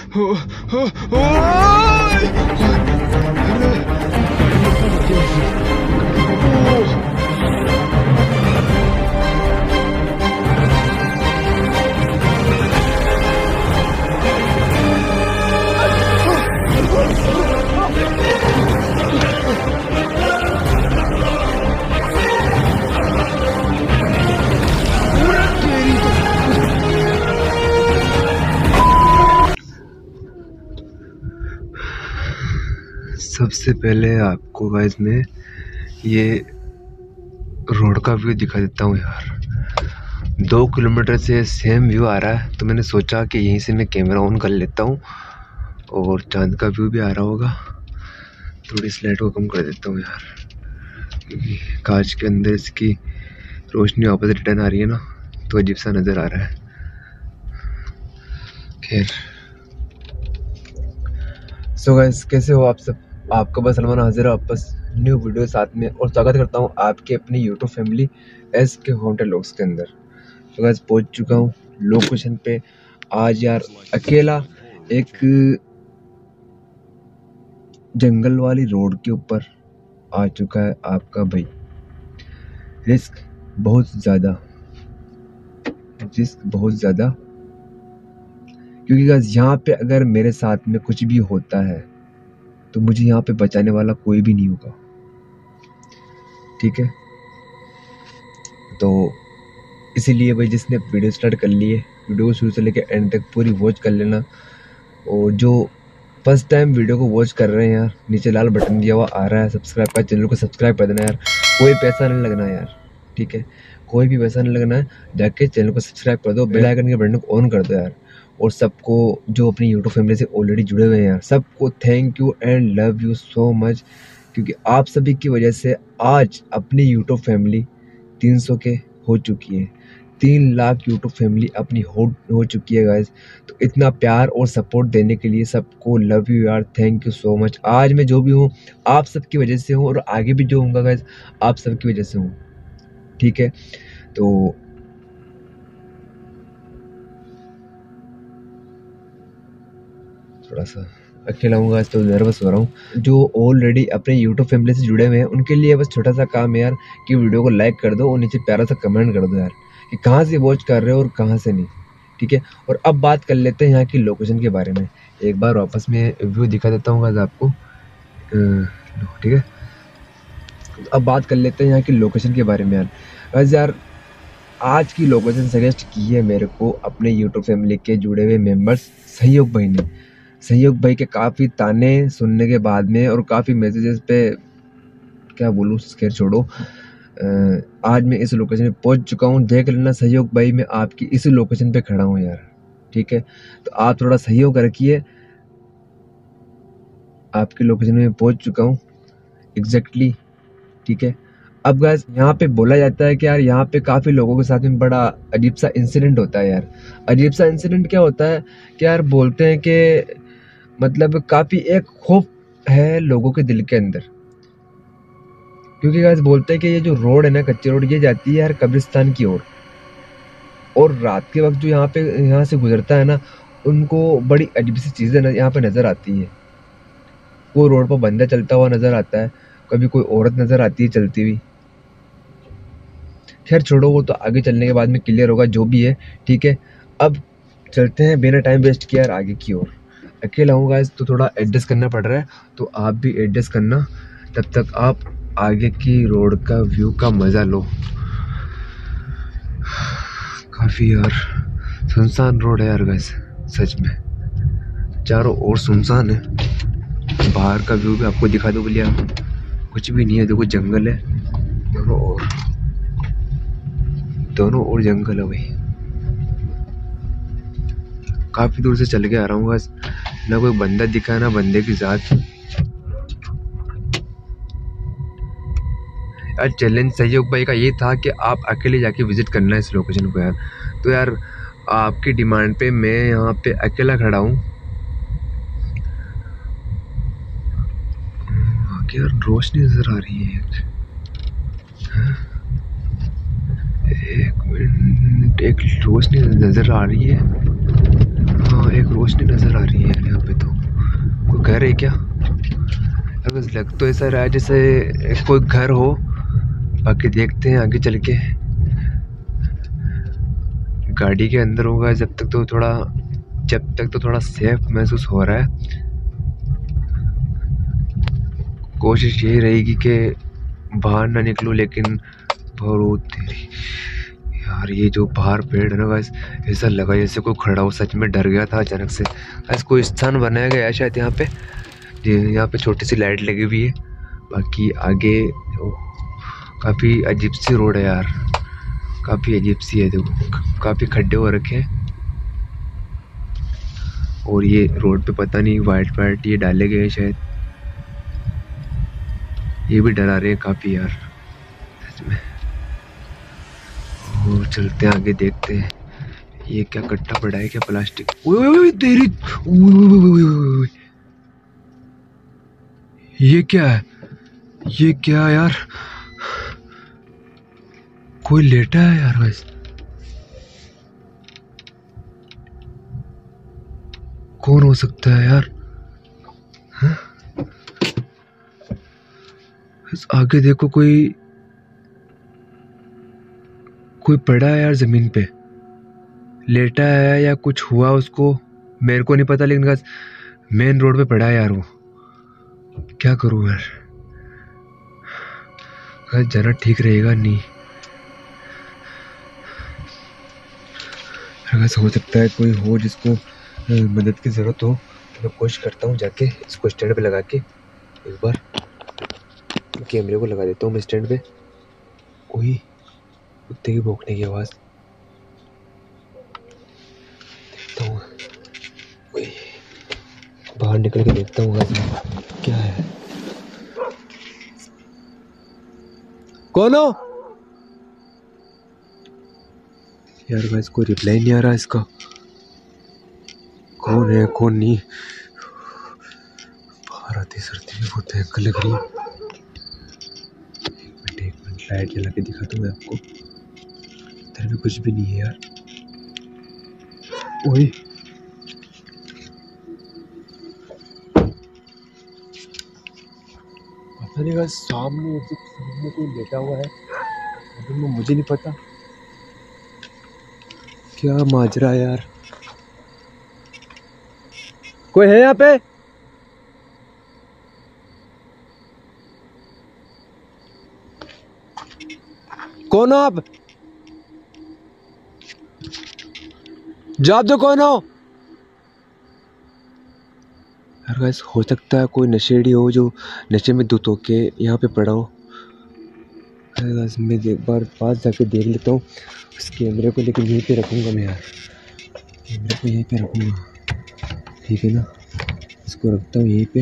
सबसे पहले आपको गाइस मैं ये रोड का व्यू दिखा देता हूँ यार। 2 किलोमीटर से सेम व्यू आ रहा है, तो मैंने सोचा कि यहीं से मैं कैमरा ऑन कर लेता हूँ और चांद का व्यू भी आ रहा होगा। थोड़ी इस लाइट को कम कर देता हूँ यार, क्योंकि कांच के अंदर इसकी रोशनी वापस रिटर्न आ रही है ना, तो अजीब सा नज़र आ रहा है। खैर, सो गाइस कैसे हो आप सब? आपका बस सलमान हाजिर है वापस न्यू वीडियो साथ में, और स्वागत करता हूँ आपके अपनी YouTube family S K hotel logs के अंदर। तो गाइस पहुँच चुका हूँ लोकेशन पे। आज यार अकेला एक जंगल वाली रोड के ऊपर आ चुका है आपका भाई। रिस्क बहुत ज़्यादा, क्योंकि गाइस यहाँ पे अगर मेरे साथ में कुछ भी होता है तो मुझे यहाँ पे बचाने वाला कोई भी नहीं होगा, ठीक है? तो इसीलिए भाई जिसने वीडियो स्टार्ट कर ली है, वीडियो को शुरू से लेकर एंड तक पूरी वॉच कर लेना। और जो फर्स्ट टाइम वीडियो को वॉच कर रहे हैं यार, नीचे लाल बटन दिया हुआ आ रहा है सब्सक्राइब का, चैनल को सब्सक्राइब कर देना यार। कोई पैसा नहीं लगना यार, ठीक है? कोई भी पैसा नहीं लगना है, जाके चैनल को सब्सक्राइब कर दो, बेल आइकन के बटन को ऑन कर दो यार। और सबको जो अपनी यूट्यूब फैमिली से ऑलरेडी जुड़े हुए हैं यार, सबको thank you and love you so much, क्योंकि आप सभी की वजह से आज अपनी यूट्यूब फैमिली 300 के हो चुकी है। 3 लाख यूट्यूब फैमिली अपनी हो चुकी है गाइस। तो इतना प्यार और सपोर्ट देने के लिए सबको लव यू यार, थैंक यू सो मच। आज मैं जो भी हूँ आप सबकी वजह से हूँ, और आगे भी जो होऊंगा गाइस आप सबकी वजह से हूँ, ठीक है? तो थोड़ा सा अकेला हूँ गाइस, तो नर्वस हो रहा हूँ। जो ऑलरेडी अपने यूट्यूब फैमिली से जुड़े हुए हैं उनके लिए बस छोटा सा काम है यार, कि वीडियो को लाइक कर दो और नीचे प्यारा सा कमेंट कर दो यार, कि कहाँ से वॉच कर रहे हो और कहाँ से नहीं, ठीक है? और अब बात कर लेते हैं यहाँ की लोकेशन के बारे में। एक बार वापस में व्यू दिखा देता हूँ गाइस आपको, ठीक है? अब बात कर लेते हैं यहाँ की लोकेशन के बारे में यार। आज की लोकेशन सजेस्ट की है मेरे को अपने यूट्यूब फैमिली के जुड़े हुए मेंबर्स सहयोग भाई ने। सहयोग भाई के काफ़ी ताने सुनने के बाद में और काफ़ी मैसेजेस पे, क्या बोलूँ, खैर छोड़ो। आज मैं इस लोकेशन पे पहुंच चुका हूं। देख लेना सहयोग भाई, मैं आपकी इसी लोकेशन पे खड़ा हूं यार, ठीक है? तो आप थोड़ा सहयोग रखिए। आपकी लोकेशन में पहुंच चुका हूं एग्जैक्टली, ठीक है? अब गाइस यहाँ पे बोला जाता है कि यार यहाँ पे काफ़ी लोगों के साथ में बड़ा अजीब सा इंसिडेंट होता है यार। अजीब सा इंसिडेंट क्या होता है कि यार बोलते हैं कि मतलब काफ़ी एक खौफ है लोगों के दिल के अंदर, क्योंकि गाइस बोलते हैं कि ये जो रोड है ना, कच्ची रोड, ये जाती है यार कब्रिस्तान की ओर। और रात के वक्त जो यहाँ से गुजरता है ना, उनको बड़ी अजीब सी चीज़ें यहाँ पे नज़र आती है। कोई रोड पर बंदा चलता हुआ नज़र आता है, कभी कोई औरत नज़र आती है चलती हुई। खैर छोड़ो, वो तो आगे चलने के बाद में क्लियर होगा जो भी है, ठीक है? अब चलते हैं बिना टाइम वेस्ट किए यार आगे की ओर। अकेला हूँ गाइस, तो थोड़ा एडजस्ट करना पड़ रहा है, तो आप भी एडजस्ट करना। तब तक आप आगे की रोड का व्यू का मज़ा लो। काफ़ी यार सुनसान रोड है यार गाइस, सच में चारों ओर सुनसान है। बाहर का व्यू भी आपको दिखा दो बोलिए, कुछ भी नहीं है। देखो जंगल है दोनों ओर जंगल है भाई। काफ़ी दूर से चल के आ रहा हूँ बस, ना कोई बंदा दिखा ना बंदे की जात। यार चैलेंज सहयोग भाई का ये था कि आप अकेले जाके विजिट करना है इस लोकेशन को यार। तो यार आपकी डिमांड पे मैं यहाँ पे अकेला खड़ा हूँ। यार रोशनी नजर आ रही है, एक मिनट, एक रोशनी नजर आ रही है। हाँ एक रोशनी नजर आ रही है यार यहाँ पे। तो कोई घर है क्या यार? बस लग तो ऐसा रहा है जैसे कोई घर हो। बाकी देखते हैं आगे चल के। गाड़ी के अंदर होगा जब तक तो थोड़ा सेफ महसूस हो रहा है। कोशिश यही रहेगी कि बाहर ना निकलूं, लेकिन बहुत तेरी यार, ये जो बाहर पेड़ है ना गाइस, ऐसा लगा जैसे कोई खड़ा हो। सच में डर गया था अचानक से। गाइस कोई स्थान बनाया गया है शायद यहाँ पे। यहाँ पे छोटी सी लाइट लगी हुई है। बाकी आगे काफ़ी अजीब सी रोड है यार, काफ़ी अजीब सी है। देखो काफ़ी खड्डे हो रखे हैं। और ये रोड पे पता नहीं वाइट ये डाले गए हैं शायद। ये भी डरा रहे हैं काफ़ी यार सच में। और चलते हैं आगे, देखते हैं ये क्या कट्टा पड़ा है क्या प्लास्टिक। ओए तेरी, ओए ये क्या है? ये क्या यार? कोई लेटा है यार बस। कौन हो सकता है यार? बस आगे देखो, कोई पड़ा है यार जमीन पे, लेटा है या कुछ हुआ उसको, मेरे को नहीं पता। लेकिन मेन रोड पे पड़ा है यार वो। क्या करूं यार? जरा ठीक रहेगा नहीं। अगर हो सकता है कोई हो जिसको मदद की ज़रूरत हो, तो मैं कोशिश करता हूँ जाके इसको स्टैंड पे लगा के एक बार कैमरे को लगा देता हूँ मैं स्टैंड पे। कोई कुत्ते की भौंकने की आवाज़ देखता हूँ। कोई बाहर निकल के देखता हूँ क्या है। कौन हो यार? गाइस कोई रिप्लाई नहीं आ रहा इसका। कौन है कौन नहीं? बाहर आते सर्दी में बहुत भयंकर लग रही है। एक मिनट लाइट जला के दिखाता हूँ मैं आपको। इधर भी कुछ भी नहीं है यार। ओए पता नहीं गाइस, सामने कोई लेटा हुआ है, लेकिन मुझे नहीं पता क्या माजरा है यार। कोई है यहाँ पे? कौन हो आप? जवाब दो, कौन हो यार? गाइस हो सकता है कोई नशेड़ी हो जो नशे में धुत होके यहाँ पे पड़ा हो। गाइस मैं एक बार पास जाके देख लेता हूँ इस कैमरे को, लेकिन यहीं पे रखूँगा मैं यार। कैमरे को यहीं पे रखूँगा, ठीक है ना? इसको रखता हूँ यहीं पे।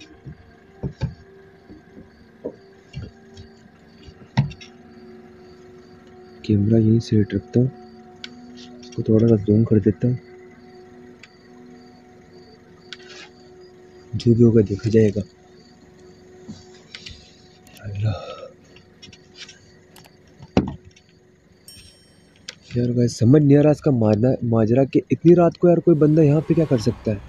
कैमरा यहीं सेट रखता हूँ, इसको थोड़ा सा जूम कर देता हूँ। जो भी होगा देखा जाएगा। अल्लाह यार गाइस समझ नहीं आ रहा इसका माजरा कि इतनी रात को यार कोई बंदा यहाँ पे क्या कर सकता है।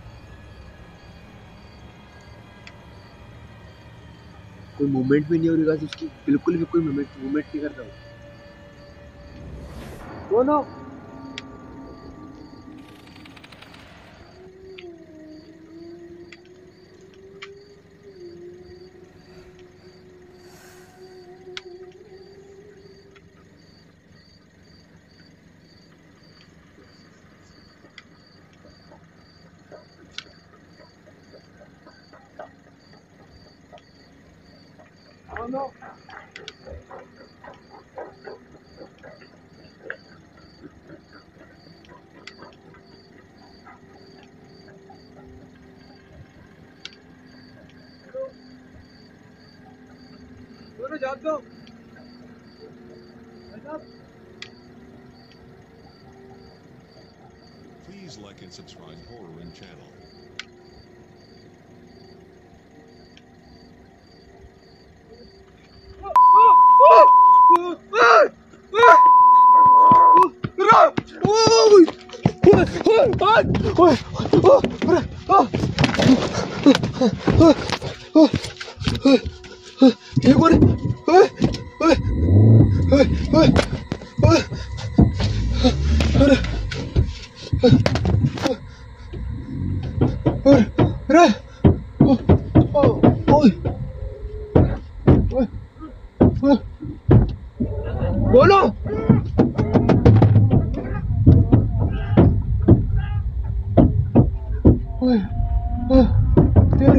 कोई मूवमेंट भी नहीं हो रही गाइस उसकी, बिल्कुल भी कोई मूवमेंट नहीं कर रहा हूँ। कौन हो? No. दोनों जाप दो। Please like and subscribe Horror In channel. ओए ये कौन है? ओए ओए ओए ओए ओए अरे अरे ओए ओए बोलो तेरे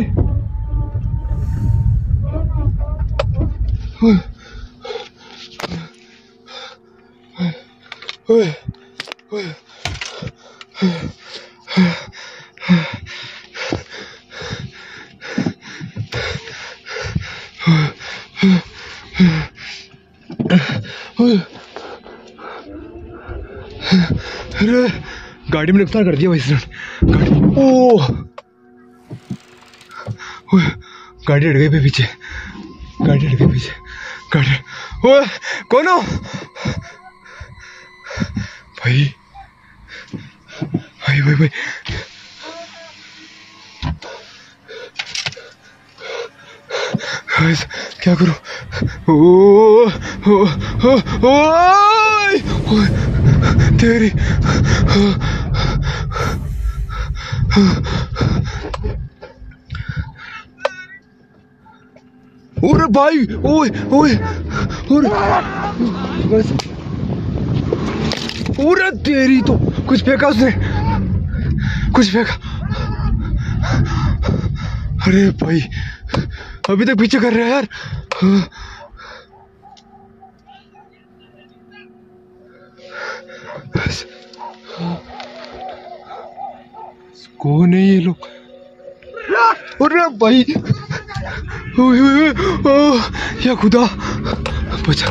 अरे गाड़ी में नुकसान कर दिया भाई इसने। गाड़ी गाड़ी अड़ गई पीछे, गाड़ी अड़ गई पीछे, गाड़ी ओए कौन हो भाई भाई भाई भाई क्या करूं? ओ ओ ओ ओ तेरी ओरे भाई ओए ओए ओरे तेरी तो कुछ फेंका उसने, कुछ फेंका। अरे भाई अभी तक पीछे कर रहा है यार। कौन है ये लोग? अरे भाई या खुदा बचा।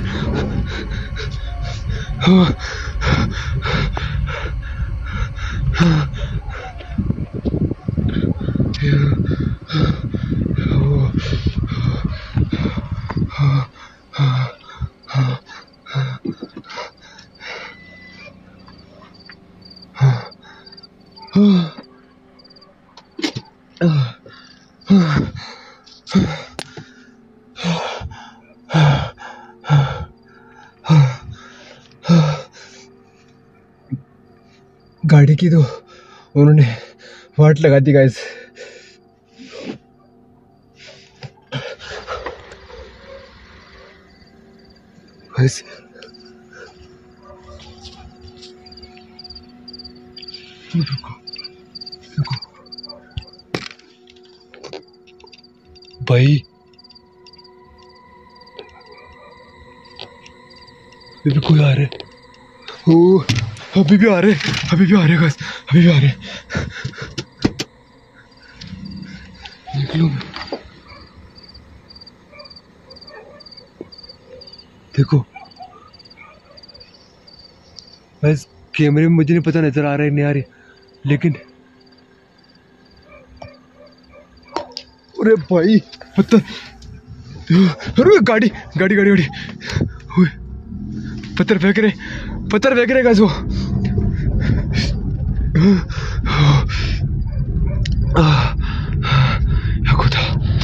गाड़ी की तो उन्होंने वाट लगा दी गाइस। गाइस रुको रुको भाई अभी कोई आ रहा है। ओ अभी भी आ रहे, अभी भी आ रहे गाइस, अभी भी आ रहे। निकलो देखो गाइस, कैमरे में मुझे नहीं पता नजर आ रहा है नहीं आ रही, लेकिन अरे भाई पत्थर, अरे गाड़ी गाड़ी गाड़ी गाड़ी पत्थर फेंक रहे गाइस वो। खुदा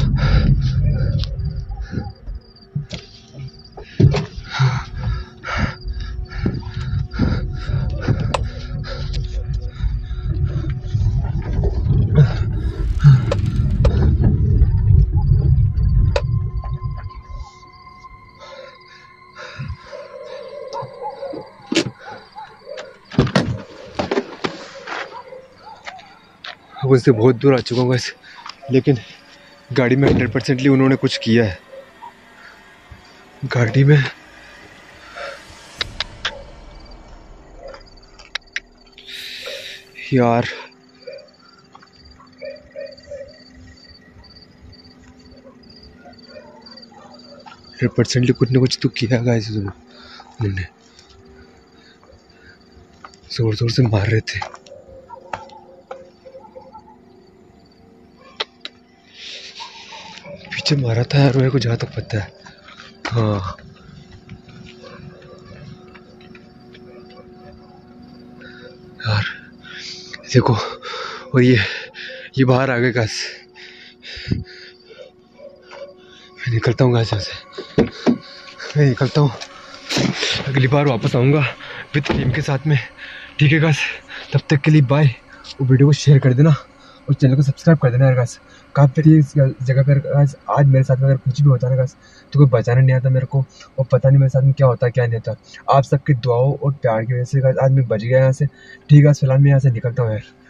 अब उनसे बहुत दूर आ चुका हूँ गाइस, लेकिन गाड़ी में 100% उन्होंने कुछ किया है। गाड़ी में यार परसेंटली कुछ ना कुछ तो किया गाइस उन्होंने। जोर जोर से मार रहे थे। पीछे मारा था यार मेरे को जहाँ तक पता है। हाँ यार देखो, और ये बाहर आ गए घास। मैं निकलता हूँ घास से, मैं निकलता हूँ। अगली बार वापस आऊँगा विद टीम के साथ में, ठीक है गाइस। तब तक के लिए बाय। वो वीडियो को शेयर कर देना और चैनल को सब्सक्राइब कर देना यार गाइस। काफ़ी इस जगह पर गाइस आज मेरे साथ में अगर कुछ भी होता है ना गाइस, तो कोई बचाने नहीं आता मेरे को, और पता नहीं मेरे साथ में क्या होता क्या नहीं होता। आप सबकी दुआओं और प्यार की वजह से गाइस आज मैं बच गया यहाँ से, ठीक है। फिलहाल मैं यहाँ से निकलता हूँ यार।